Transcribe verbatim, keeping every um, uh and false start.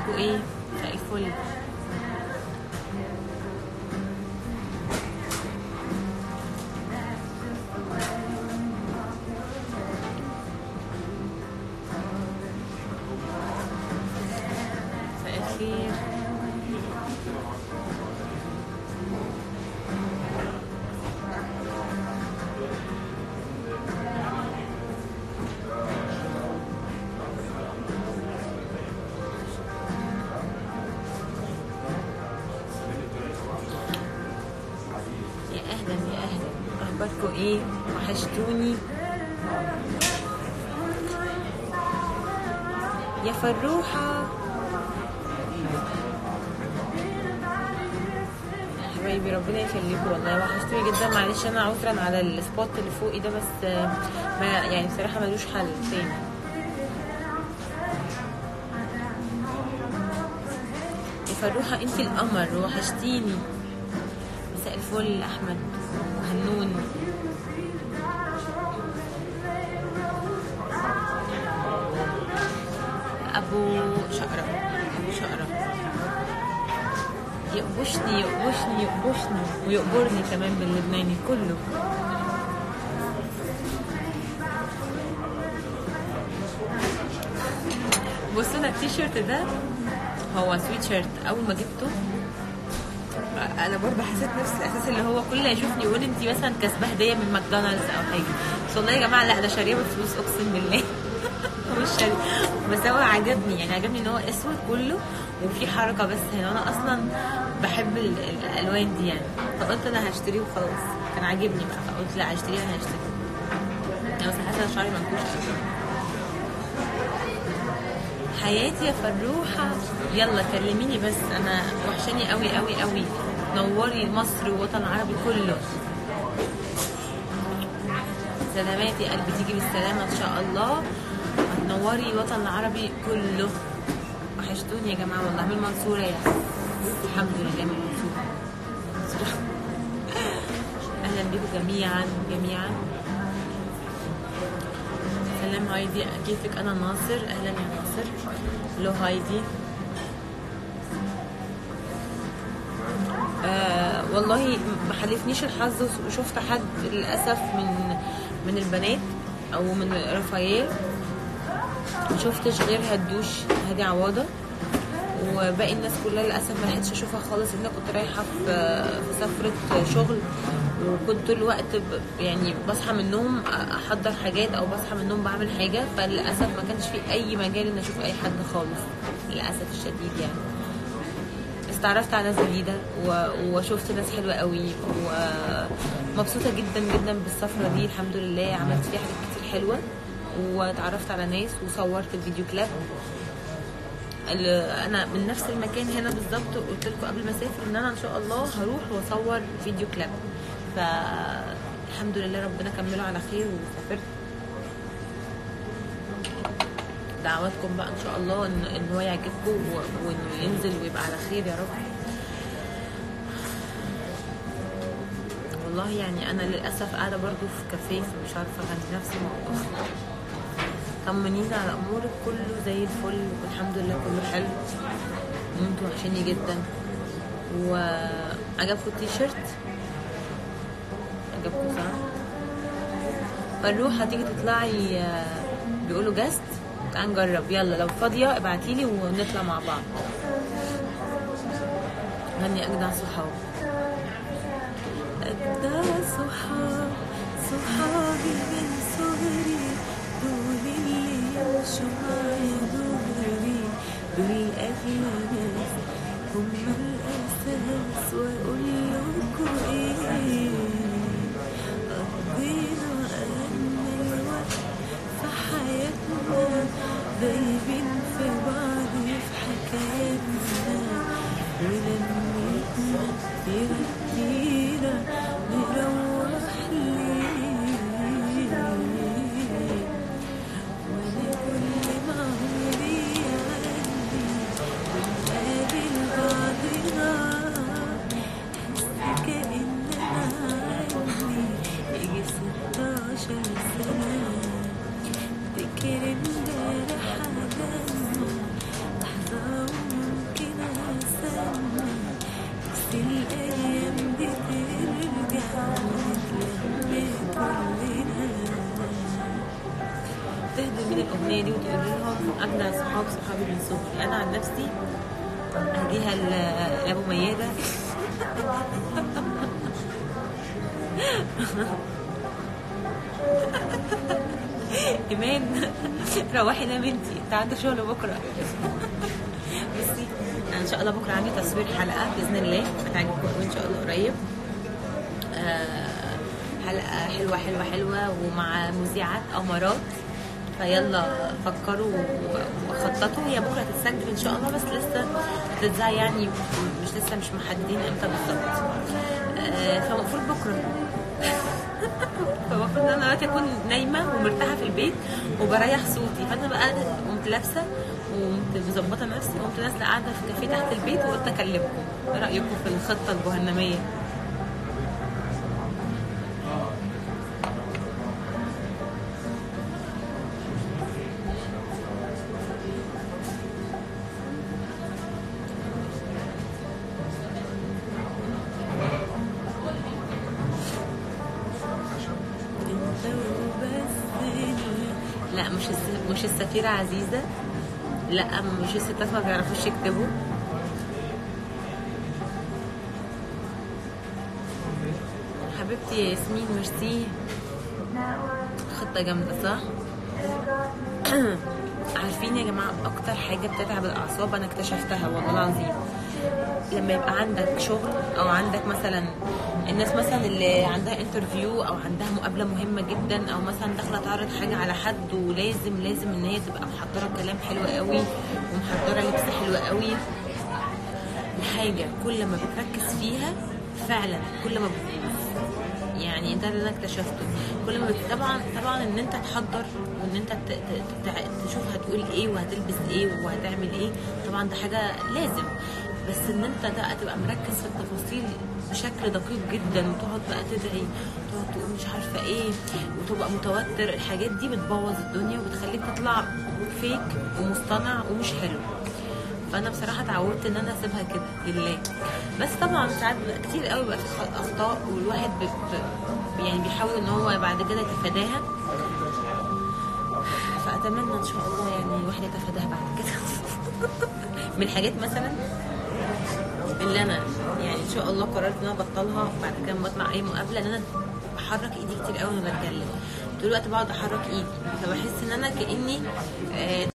اخباركم ايه؟ مساء الفل. مساء الخير. اهلا يا اهلا، اخباركم ايه؟ وحشتوني يا فروحه حبايبي، ربنا يخليكم والله، وحشتوني جدا. معلش انا عذرا على السبوت اللي فوقي ده، بس ما يعني بصراحه ملوش حل تاني. يا فروحه انت القمر، وحشتيني. مساء الفل احمد وهنون. ابو شقره ابو شقره يقبشني يقبشني يقبشني ويقبرني كمان باللبناني كله. بصوا لنا التيشيرت ده، هو سويت شيرت. اول ما جبته انا برضه حسيت نفس الاحساس، اللي هو كل اللي يشوفني يقول انت مثلا كسبه هديه من ماكدونالدز او حاجه، بس والله يا جماعه لا، ده شاريه بفلوس اقسم بالله. مش شاريه، بس هو عجبني، يعني عجبني ان هو اسود كله وفي حركه، بس هنا انا اصلا بحب الالوان دي يعني، فقلت انا هشتريه وخلاص. كان عاجبني بقى فقلت لا هشتريه، انا هشتريه. انا بس حاسه شعري منكوش. حياتي يا فروحه، يلا كلميني بس، انا وحشاني قوي قوي قوي. نوري مصر والوطن العربي كله. سلامات يا قلبي، تيجي بالسلامه ان شاء الله. هتنوري الوطن العربي كله. وحشتوني يا جماعه والله، من المنصوره يعني. الحمد لله من المنصوره. اهلا بكم جميعا جميعا. سلام هايدي، كيفك؟ انا ناصر. اهلا يا ناصر. لو هايدي. آه والله ما حالفنيش الحظ وشفت حد للاسف من من البنات او من رفايل، ما شفتش غير هدوش هادي عواضه، وباقي الناس كلها للاسف ما لحقتش اشوفها خالص، لان كنت رايحه في في سفره شغل، وكنت طول الوقت يعني بصحى من النوم احضر حاجات او بصحى من النوم بعمل حاجه، فللاسف ما كانش في اي مجال ان اشوف اي حد خالص للاسف الشديد يعني. اتعرفت على ناس جديده وشفت ناس حلوه قوي، ومبسوطه جدا جدا بالسفره دي الحمد لله. عملت فيها حاجات كتير حلوه، واتعرفت على ناس، وصورت الفيديو كلاب. انا من نفس المكان هنا بالظبط، قلت لكم قبل ما اسافر ان انا ان شاء الله هروح واصور فيديو كلاب، فالحمد لله ربنا كمله على خير وسافرت. دعواتكم بقى ان شاء الله ان, إن هو يعجبكم وانه ينزل ويبقى على خير يا رب. والله يعني انا للاسف قاعده برضو في كافيه، فمش عارفه اغني نفسي موقف. طمنينا على امورك، كله زي الفل والحمد لله كله حلو. انتوا وحشاني جدا. وعجبكم التيشيرت؟ عجبكم صح؟ فروحه تيجي تطلعي، بيقولوا جاست، تعالى نجرب. يلا لو فاضيه ابعتيلي ونطلع مع بعض. غني اجدع صحاب. اجدع صحاب، صحابي من صغري، دول اللي يمشوا معايا دغري، دول اغلى ناس، هم الاساس. واقول لكم ايه، قضينا اجمل وقت في حياتنا، دايبين في بعض في حكاياتنا ولمتنا. عارفين الاغنيه دي وتقولوا لهم اجدع صحاب صحابي من صغري. انا عن نفسي هديها لابو مياده. ايمان روحي نامي انتي، انت عندك شغل بكره. بصي ان شاء الله بكره عندي تصوير حلقه باذن الله هتعجبكم ان شاء الله قريب. آه حلقه حلوه حلوه حلوه ومع مذيعات امارات، فيلا فكروا وخططوا. هي بكره هتتسجل ان شاء الله بس لسه هتتذاع يعني مش لسه مش محددين امتى بالظبط. آه فالمفروض بكره فالمفروض ان انا دلوقتي اكون نايمه ومرتاحه في البيت وبريح صوتي، فانا بقى قمت لابسه وقمت مظبطه نفسي وقمت نازله قاعده في كافيه تحت البيت وقلت اكلمكم. ايه رايكم في الخطه الجهنميه؟ لا مش مش السفيرة عزيزة، لا مش الستات ما بيعرفوش يكتبوا. حبيبتي يا ياسمين ميرسي. خطة جامدة صح؟ عارفين يا جماعة اكتر حاجة بتتعب الاعصاب انا اكتشفتها والله العظيم لما يبقى عندك شغل او عندك مثلا الناس مثلا اللي عندها انترفيو او عندها مقابله مهمه جدا او مثلا داخله تعرض حاجه على حد ولازم لازم ان هي تبقى محضره كلام حلو قوي ومحضره لبس حلو قوي. الحاجه كل ما بتركز فيها فعلا كل ما بتفوز. يعني ده اللي انا اكتشفته. كل ما بت... طبعا طبعا ان انت تحضر وان انت ت... ت... تشوف هتقول ايه وهتلبس ايه وهتعمل ايه، طبعا ده حاجه لازم، بس ان انت ده تبقى مركز في التفاصيل بشكل دقيق جدا وتقعد بقى تدعي وتقعد تقول مش عارفه ايه وتبقى متوتر. الحاجات دي بتبوظ الدنيا وبتخليك تطلع فيك ومصطنع ومش حلو. فانا بصراحه اتعودت ان انا اسيبها كده لله. بس طبعا ساعات كتير قوي بقى في اخطاء والواحد ب... يعني بيحاول ان هو بعد كده يتفاداها، فاتمنى ان شاء الله يعني الواحد يتفاداها بعد كده. من الحاجات مثلا اللي انا يعني ان شاء الله قررت ان انا ابطلها بعد كده مع اي مقابله، ان انا بحرك ايدي كتير قوي وانا بتكلم. طول الوقت بقعد احرك ايدي فبحس ان انا كاني آه